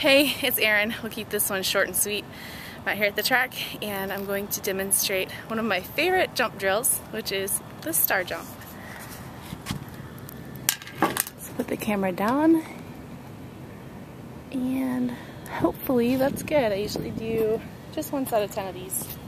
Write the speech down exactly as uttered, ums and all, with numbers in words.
Hey, it's Erin. We'll keep this one short and sweet. I'm out here at the track and I'm going to demonstrate one of my favorite jump drills, which is the star jump. Let's put the camera down and hopefully that's good. I usually do just one set of ten of these.